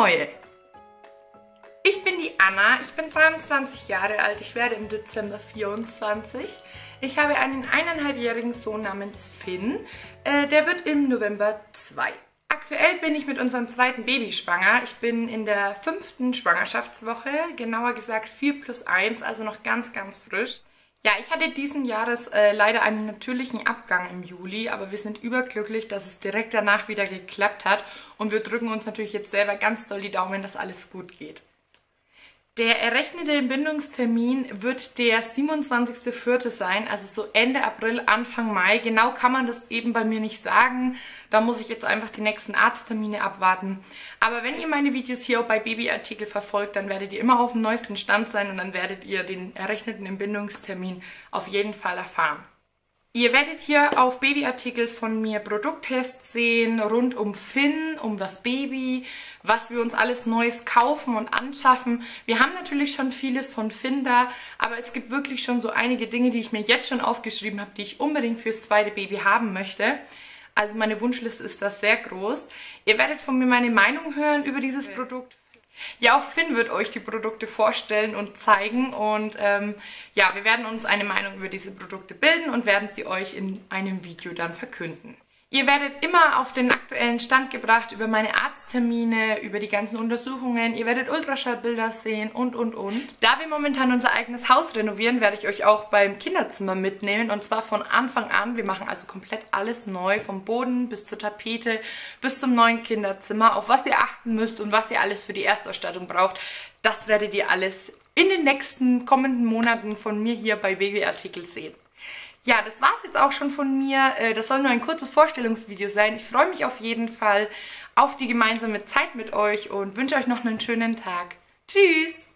neue. Ich bin die Anna, ich bin 23 Jahre alt, ich werde im Dezember 24. Ich habe einen 1,5-jährigen Sohn namens Finn, der wird im November 2. Aktuell bin ich mit unserem zweiten Baby schwanger. Ich bin in der 5. Schwangerschaftswoche, genauer gesagt 4+1, also noch ganz, ganz frisch. Ja, ich hatte diesen Jahres leider einen natürlichen Abgang im Juli, aber wir sind überglücklich, dass es direkt danach wieder geklappt hat und wir drücken uns natürlich jetzt selber ganz doll die Daumen, dass alles gut geht. Der errechnete Entbindungstermin wird der 27.04. sein, also so Ende April, Anfang Mai. Genau kann man das eben bei mir nicht sagen. Da muss ich jetzt einfach die nächsten Arzttermine abwarten. Aber wenn ihr meine Videos hier auch bei Babyartikel verfolgt, dann werdet ihr immer auf dem neuesten Stand sein und dann werdet ihr den errechneten Entbindungstermin auf jeden Fall erfahren. Ihr werdet hier auf Babyartikel von mir Produkttests sehen, rund um Finn, um das Baby, was wir uns alles Neues kaufen und anschaffen. Wir haben natürlich schon vieles von Finn da, aber es gibt wirklich schon so einige Dinge, die ich mir jetzt schon aufgeschrieben habe, die ich unbedingt fürs zweite Baby haben möchte. Also meine Wunschliste ist da sehr groß. Ihr werdet von mir meine Meinung hören über dieses Produkt. Ja, auch Finn wird euch die Produkte vorstellen und zeigen und ja, wir werden uns eine Meinung über diese Produkte bilden und werden sie euch in einem Video dann verkünden. Ihr werdet immer auf den aktuellen Stand gebracht über meine Arzttermine, über die ganzen Untersuchungen. Ihr werdet Ultraschallbilder sehen und. Da wir momentan unser eigenes Haus renovieren, werde ich euch auch beim Kinderzimmer mitnehmen. Und zwar von Anfang an. Wir machen also komplett alles neu. Vom Boden bis zur Tapete bis zum neuen Kinderzimmer. Auf was ihr achten müsst und was ihr alles für die Erstausstattung braucht, das werdet ihr alles in den nächsten kommenden Monaten von mir hier bei Babyartikel sehen. Ja, das war's jetzt auch schon von mir. Das soll nur ein kurzes Vorstellungsvideo sein. Ich freue mich auf jeden Fall auf die gemeinsame Zeit mit euch und wünsche euch noch einen schönen Tag. Tschüss!